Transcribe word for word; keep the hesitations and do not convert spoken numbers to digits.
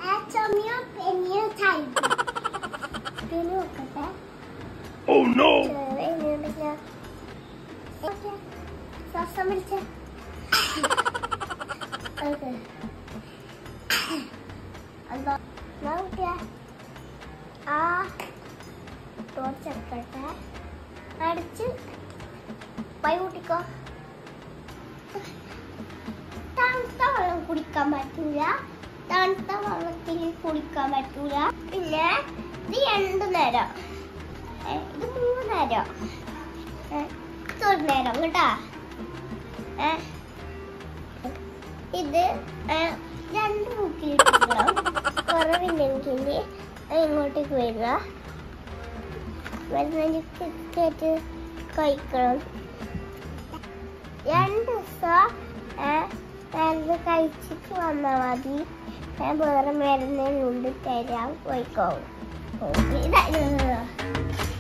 Oh no! കുടിക്കാൻ പറ്റൂല തണുത്ത വെള്ളത്തിൽ കുടിക്കാൻ പറ്റൂല പിന്നെ ഇത് രണ്ടു നേരം ഇത് മൂന്ന് നേരം ഒരു നേരം കേട്ടാ ഇത് രണ്ട് മുക്കിലിട്ടിരിക്കണം കുറവില്ലെങ്കിൽ ഇങ്ങോട്ടേക്ക് വരിക വരുന്നതിന് കഴിക്കണം രണ്ട് ദിവസം മരുന്ന് കഴിച്ചിട്ട് വന്നാൽ മതി ഞാൻ വേറെ മരുന്നിനുണ്ട് തരാം പോയിക്കോളും ഇതാ